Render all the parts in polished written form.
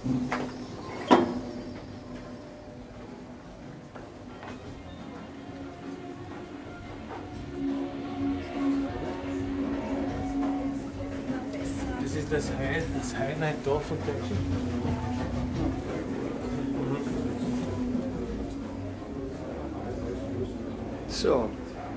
Das ist das Highlight da von der So.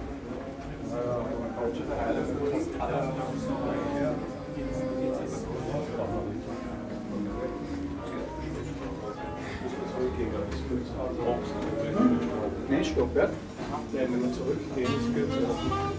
Nein, stopp, ja? wenn wir zurückgehen, ist kürzer.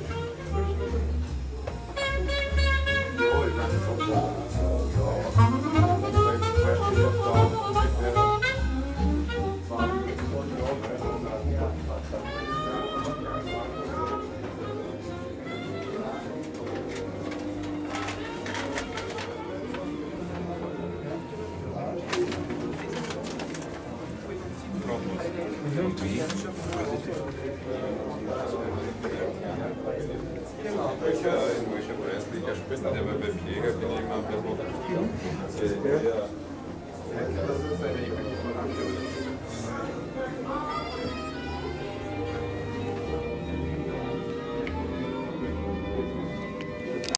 In welcher Preisliga spielt der bei Pfleger bin ich immer ein bisschen.